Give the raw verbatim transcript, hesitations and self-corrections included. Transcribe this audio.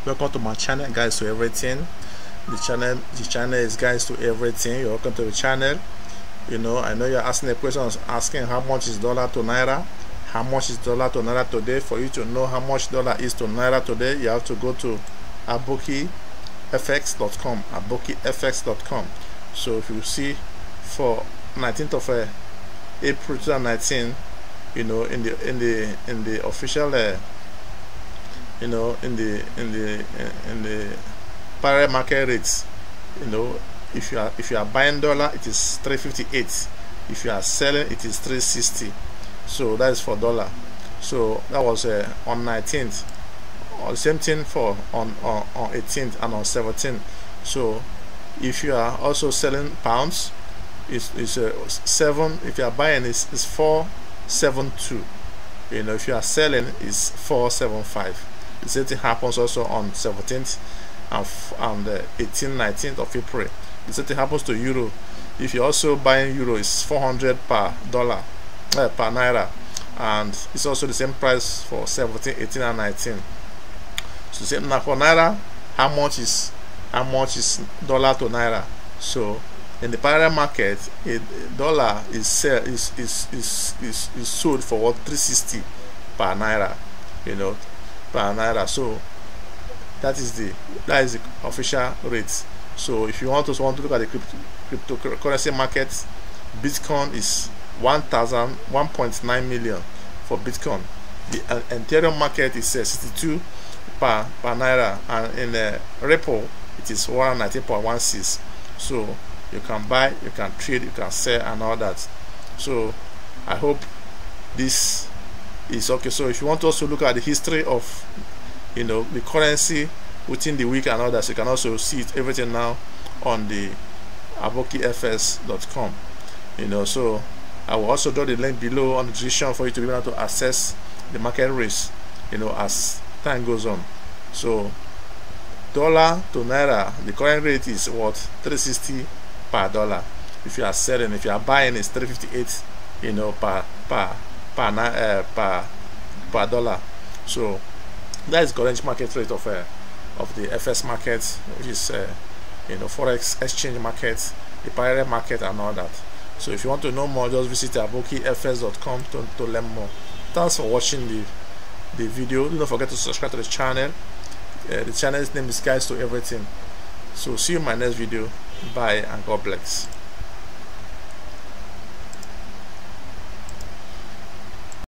Welcome to my channel, Guys to Everything. The channel the channel is Guys to Everything. You're welcome to the channel. You know, I know you're asking a question, asking how much is dollar to naira. How much is dollar to naira today? For you to know how much dollar is to naira today, you have to go to aboki f x dot com. aboki f x dot com. So if you see for nineteenth of uh, April two thousand nineteen, you know, in the in the in the official uh, you know in the in the in the parallel market rates, you know, if you are if you are buying dollar, it is three fifty-eight. If you are selling, it is three sixty. So that is for dollar. So that was uh, on nineteenth. Or the same thing for on, on on eighteenth and on seventeenth. So if you are also selling pounds, it's, it's uh, seven. If you are buying, it's, it's four seven two. You know, if you are selling, it's four seven five. The same thing happens also on seventeenth and and uh, eighteenth, nineteenth of April. The same thing happens to euro. If you're also buying euro, it's four hundred per dollar, uh, per naira, and it's also the same price for seventeen, eighteen, and nineteen. So same now for naira, how much is how much is dollar to naira? So in the parallel market, a dollar is sell is is is is, is sold for what three sixty per naira, you know, per naira. So that is the that is the official rate. So if you want to want to look at the crypto, cryptocurrency market, Bitcoin is one thousand one point nine million for Bitcoin. The uh, Ethereum market is uh, sixty-two per per naira, and in uh, Ripple it is one nineteen point one six. So you can buy, you can trade, you can sell, and all that. So I hope this is okay. So if you want to also look at the history of, you know, the currency within the week and all that, so you can also see it everything now on the aboki f x dot com. You know, so I will also drop the link below on the description for you to be able to access the market rates, you know, as time goes on. So dollar to naira, the current rate is what three sixty per dollar. If you are selling, if you are buying, it's three fifty-eight, you know, per per per uh, per per dollar. So that is current market rate of uh, of the F S market, which is uh, you know, forex exchange market, the parallel market, and all that. So if you want to know more, just visit aboki f x dot com to, to learn more. Thanks for watching the the video. Do not forget to subscribe to the channel. Uh, the channel's name is Guys to Everything. So see you in my next video. Bye and God bless.